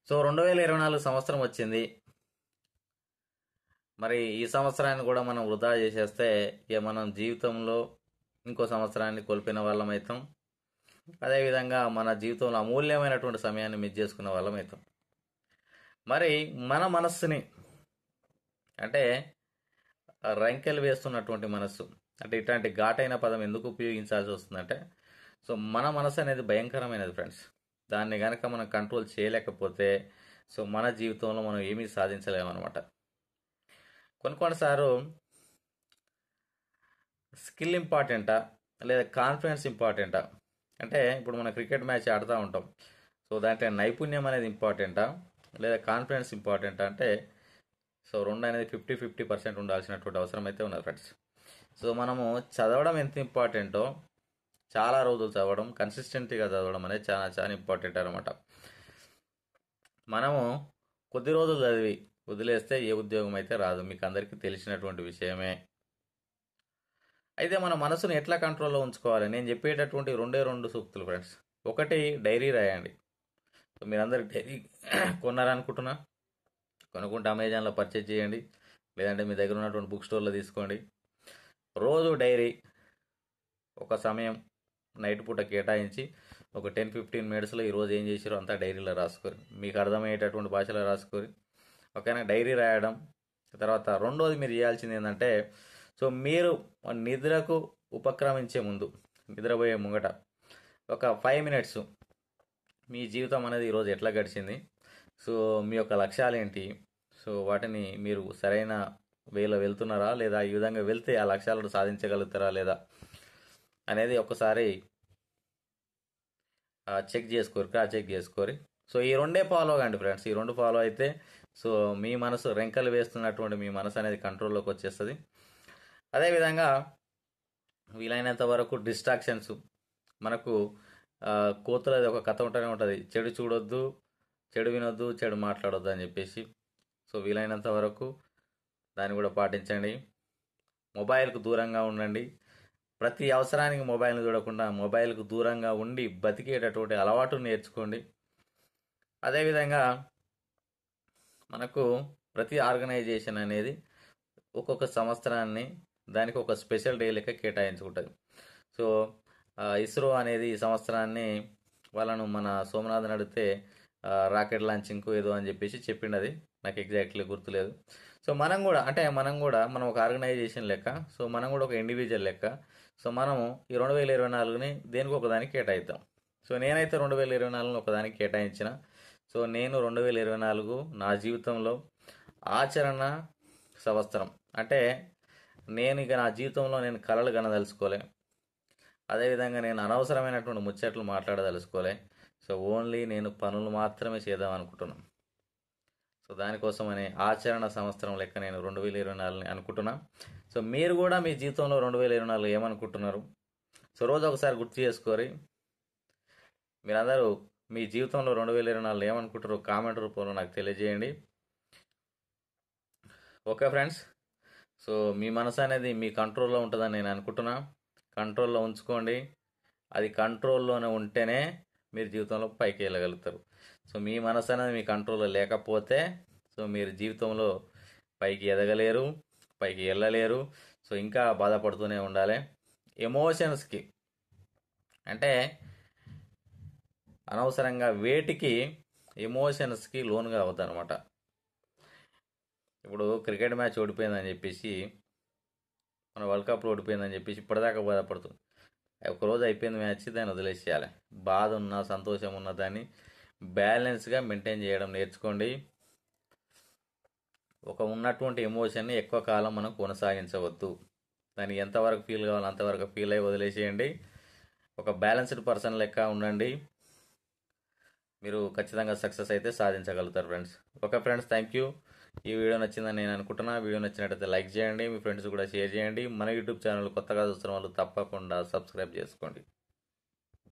So 2024 సంవత్సరం వచ్చింది. మరి ఈ సంవత్సరాన్ని కూడా మనం వృధా చేసేస్తే ఇక మనం జీవితంలో ఇంకో సంవత్సరాన్ని కోల్పోయిన వాళ్ళం అవుతాం. అదేవిధంగా మన జీవితంలో అమూల్యమైనటువంటి సమయాన్ని మిస్ చేసుకున్న వాళ్ళం అవుతాం. మరి మన మనస్సుని అంటే రంకెలు వేస్తున్నటువంటి మనస్సు, అంటే ఇట్లాంటి ఘాటైన పదం ఎందుకు ఉపయోగించాల్సి వస్తుందంటే, సో మన మనసు అనేది భయంకరమైనది ఫ్రెండ్స్. దాన్ని కనుక మనం కంట్రోల్ చేయలేకపోతే సో మన జీవితంలో మనం ఏమీ సాధించలేమన్నమాట. కొన్నిసార్లు స్కిల్ ఇంపార్టెంటా లేదా కాన్ఫిడెన్స్ ఇంపార్టెంటా? అంటే ఇప్పుడు మనం క్రికెట్ మ్యాచ్ ఆడుతూ ఉంటాం. సో దాంట్లో నైపుణ్యం అనేది ఇంపార్టెంటా లేదా కాన్ఫిడెన్స్ ఇంపార్టెంటా అంటే, సో రెండు అనేది 50-50% ఉండాల్సినటువంటి అవసరం అయితే ఉన్నది ఫ్రెండ్స్. సో మనము చదవడం ఎంత ఇంపార్టెంటో, చాలా రోజులు చదవడం, కన్సిస్టెంట్గా చదవడం అనేది చాలా చాలా ఇంపార్టెంట్ అనమాట. మనము కొద్ది రోజులు చదివి వదిలేస్తే ఏ ఉద్యోగం అయితే రాదు, మీకు అందరికీ తెలిసినటువంటి విషయమే. అయితే మన మనసును ఎట్లా కంట్రోల్లో ఉంచుకోవాలి? నేను చెప్పేటటువంటి రెండు సూక్తులు ఫ్రెండ్స్. ఒకటి, డైరీ రాయండి. సో మీరందరూ డైరీ కొన్నారనుకుంటున్నా, కొనుక్కుంటే అమెజాన్లో పర్చేజ్ చేయండి, లేదంటే మీ దగ్గర ఉన్నటువంటి బుక్ స్టోర్లో తీసుకోండి. రోజు డైరీ ఒక సమయం నైట్ పూట కేటాయించి ఒక 10-15 మినిట్స్లో ఈరోజు ఏం చేసారో అంతా డైరీలో రాసుకోరు, మీకు అర్థమయ్యేటటువంటి భాషలో రాసుకోరు. ఓకేనా? డైరీ రాయడం. తర్వాత రెండోది మీరు చేయాల్సింది ఏంటంటే, సో మీరు నిద్రకు ఉపక్రమించే ముందు, నిద్రపోయే ముంగట ఒక 5 మినిట్స్ మీ జీవితం అనేది ఈరోజు ఎట్లా గడిచింది, సో మీ యొక్క లక్ష్యాలు ఏంటి, సో వాటిని మీరు సరైన వేలో వెళ్తున్నారా లేదా, ఈ విధంగా వెళ్తే ఆ లక్ష్యాలను సాధించగలుగుతారా లేదా అనేది ఒకసారి చెక్ చేసుకోరు, క్రాస్ చెక్ చేసుకోరు. సో ఈ రెండే ఫాలో కండి ఫ్రెండ్స్. ఈ రెండు ఫాలో అయితే సో మీ మనసు రెంకలు వేస్తున్నటువంటి మీ మనసు అనేది కంట్రోల్లోకి వచ్చేస్తుంది. అదేవిధంగా వీలైనంత వరకు డిస్ట్రాక్షన్స్, మనకు కోతులది ఒక కథ ఉంటూనే ఉంటుంది, చెడు చూడొద్దు, చెడు వినొద్దు, చెడు మాట్లాడొద్దు అని చెప్పేసి. సో వీలైనంత వరకు దాన్ని కూడా పాటించండి. మొబైల్కు దూరంగా ఉండండి. ప్రతి అవసరానికి మొబైల్ని చూడకుండా మొబైల్కు దూరంగా ఉండి బతికేటటువంటి అలవాటు నేర్చుకోండి. అదేవిధంగా మనకు ప్రతి ఆర్గనైజేషన్ అనేది ఒక్కొక్క సంవత్సరాన్ని దానికి ఒక స్పెషల్ డే లెక్క కేటాయించుకుంటుంది. సో ఇస్రో అనేది ఈ సంవత్సరాన్ని వాళ్ళను మన సోమనాథన్ అడిగితే రాకెట్ లాంచింగ్కు ఏదో అని చెప్పేసి చెప్పిండది, నాకు ఎగ్జాక్ట్లీ గుర్తులేదు. సో మనం కూడా మనం ఒక ఆర్గనైజేషన్ లెక్క, సో మనం కూడా ఒక ఇండివిజువల్ లెక్క. సో మనము ఈ 2024ని దేనికి ఒకదానికి కేటాయిద్దాం. సో నేనైతే 2024ని ఒకదానికి కేటాయించిన. సో నేను 2024 నా జీవితంలో ఆచరణ సంవత్సరం. అంటే నేను ఇక నా జీవితంలో నేను కలలు కనదలుచుకోలే, అదేవిధంగా నేను అనవసరమైనటువంటి ముచ్చట్లు మాట్లాడదలుచుకోలే. సో ఓన్లీ నేను పనులు మాత్రమే చేద్దాం అనుకుంటున్నాను. సో దానికోసమని ఆచరణ సంవత్సరం లెక్క నేను 2024ని అనుకుంటున్నా. సో మీరు కూడా మీ జీవితంలో 2024 ఏమనుకుంటున్నారు? సో రోజు ఒకసారి గుర్తు చేసుకోరి. మీరందరూ మీ జీవితంలో 2024 ఏమనుకుంటారో కామెంట్ రూపంలో నాకు తెలియజేయండి. Okay friends. సో మీ మనసు అనేది మీ కంట్రోల్లో ఉంటుందని నేను అనుకుంటున్నా. కంట్రోల్లో ఉంచుకోండి. అది కంట్రోల్లోనే ఉంటేనే మీరు జీవితంలో పైకి వెళ్ళగలుగుతారు. సో మీ మనసు అనేది మీ కంట్రోల్లో లేకపోతే సో మీరు జీవితంలో పైకి ఎదగలేరు, పైకి వెళ్ళలేరు. సో ఇంకా బాధపడుతూనే ఉండాలి. ఎమోషన్స్కి అంటే అనవసరంగా వేటికి ఎమోషన్స్కి లోన్గా అవుతుంది అనమాట. ఇప్పుడు క్రికెట్ మ్యాచ్ ఓడిపోయిందని చెప్పేసి, మన వరల్డ్ కప్లో ఓడిపోయిందని చెప్పేసి ఇప్పటిదాకా బాధపడుతుంది. ఒకరోజు అయిపోయింది మ్యాచ్, దాన్ని వదిలేసేయాలి. బాధ ఉన్నా సంతోషం ఉన్న దాన్ని బ్యాలెన్స్గా మెయింటైన్ చేయడం నేర్చుకోండి. ఒక ఉన్నటువంటి ఎమోషన్ని ఎక్కువ కాలం మనం కొనసాగించవద్దు. దాన్ని ఎంతవరకు ఫీల్ కావాలో అంతవరకు ఫీల్ అయ్యి వదిలేసేయండి. ఒక బ్యాలెన్స్డ్ పర్సన్ లెక్క ఉండండి. మీరు ఖచ్చితంగా సక్సెస్ అయితే సాధించగలుగుతారు friends. Okay friends, thank you. ఈ వీడియో నచ్చిందని నేను అనుకుంటున్నా. వీడియో నచ్చినట్టయితే లైక్ చేయండి, మీ ఫ్రెండ్స్ కూడా షేర్ చేయండి. మన యూట్యూబ్ ఛానల్ కొత్తగా చూస్తున్న వాళ్ళు తప్పకుండా సబ్స్క్రైబ్ చేసుకోండి.